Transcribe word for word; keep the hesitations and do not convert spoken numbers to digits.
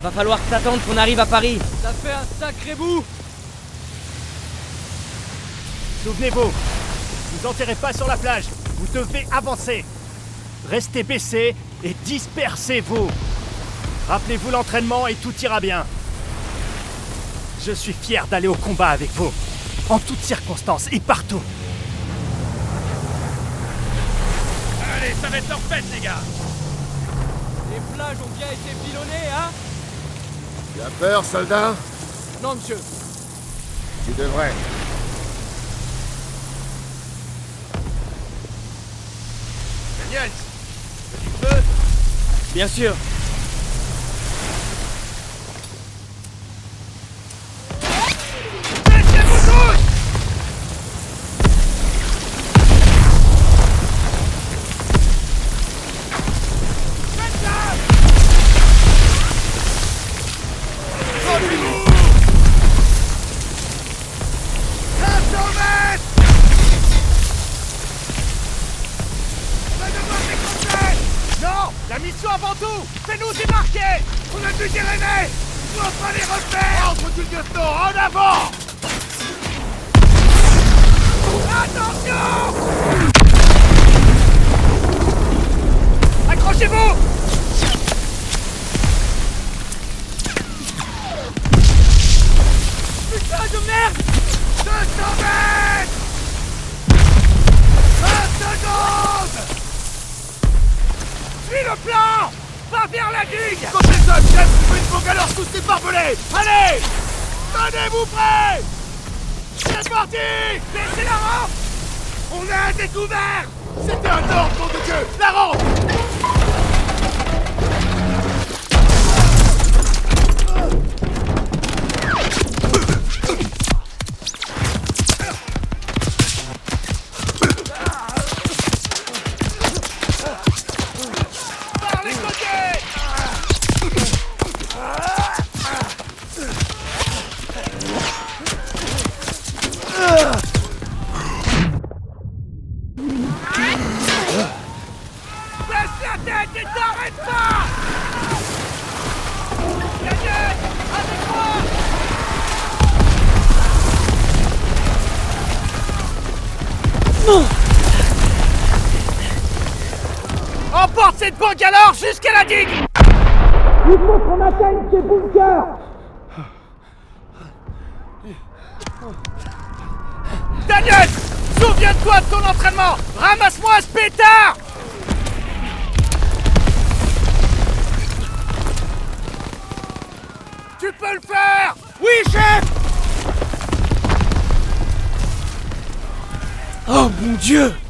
Va falloir t'attendre qu'on arrive à Paris. Ça fait un sacré bout. Souvenez-vous, vous enterrez pas sur la plage. Vous devez avancer. Restez baissés et dispersez-vous. Rappelez-vous l'entraînement et tout ira bien. Je suis fier d'aller au combat avec vous. En toutes circonstances et partout. Allez, ça va être leur fête, les gars. Les plages ont bien été pilonnées, hein? Tu as peur, soldat? Non, monsieur. Tu devrais. Daniel, tu peux? Bien sûr. Baissez-vous tous! La mission avant tout! Fais-nous démarquer! On a dû dérainer! On doit pas les refaire! Entre du lieutenant, en avant! Attention! Accrochez-vous! Putain de merde! deux cents mètres! vingt secondes! Suis le plan! Va vers la digue! Côté ça, chef, faut une bonne alors tous les barbelés! Allez! Tenez-vous prêts! C'est parti! Laissez la rampe! On a un découvert! C'était un ordre, nom de Dieu! La rampe! Baisse la tête et t'arrête pas! Daniel, avec moi! Emporte cette bangalore jusqu'à la digue! Il faut qu'on atteigne ces bunkers! Daniel! Souviens-toi de ton entraînement! Ramasse-moi ce pétard! Tu peux le faire! Oui, chef! Oh mon Dieu!